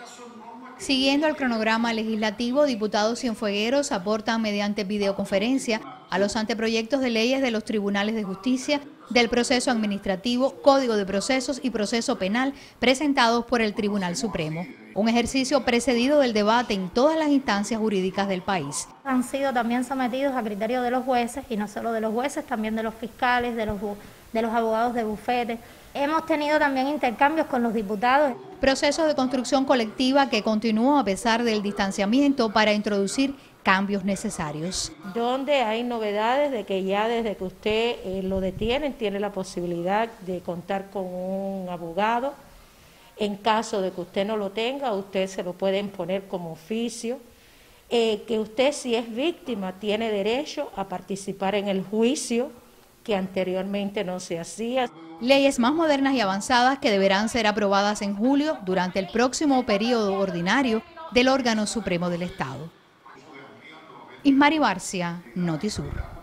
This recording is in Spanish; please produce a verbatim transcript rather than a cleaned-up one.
Siguiendo el cronograma legislativo, diputados cienfuegueros aportan mediante videoconferencia a los anteproyectos de leyes de los tribunales de justicia, del proceso administrativo, Código de Procesos y Proceso Penal presentados por el Tribunal Supremo. Un ejercicio precedido del debate en todas las instancias jurídicas del país. Han sido también sometidos a criterio de los jueces, y no solo de los jueces, también de los fiscales, de los, de los abogados de bufete. Hemos tenido también intercambios con los diputados. Proceso de construcción colectiva que continuó a pesar del distanciamiento para introducir cambios necesarios. Donde hay novedades de que ya desde que usted eh, lo detienen tiene la posibilidad de contar con un abogado. En caso de que usted no lo tenga, usted se lo puede imponer como oficio. Eh, que usted, si es víctima, tiene derecho a participar en el juicio, que anteriormente no se hacía. Leyes más modernas y avanzadas que deberán ser aprobadas en julio durante el próximo periodo ordinario del órgano supremo del Estado. Ismari Barcia, Notisur.